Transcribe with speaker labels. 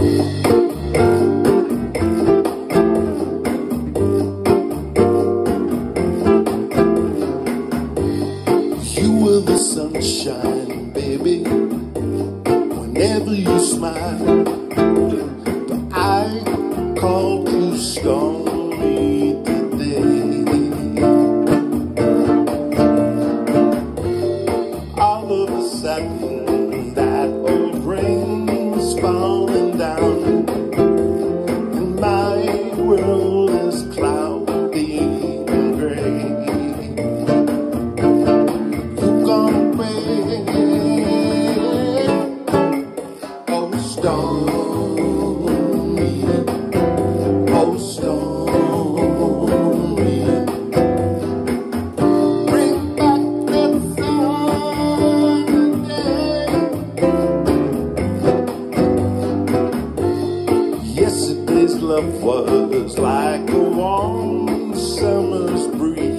Speaker 1: You were the sunshine, baby, whenever you smile. But I called you Stormy today. All of a sudden, that old rain's falling down, and my world is cloudy and gray. You've gone away, oh Stormy, oh Stormy. Bring back that sun again. Yesterday's love was like a warm summer's breeze.